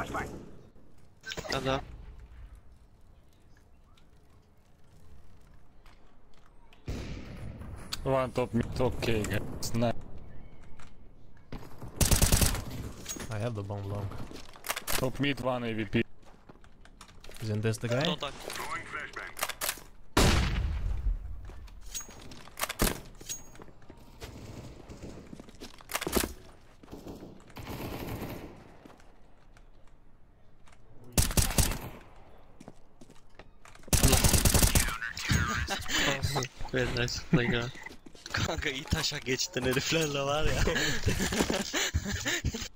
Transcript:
Adam. One top mid, okay guys. Nice. I have the bomb long. Top mid, one AVP. Isn't this the guy? Don't die. Very nice playground. Kanka iyi taşa geçtin heriflerle var ya.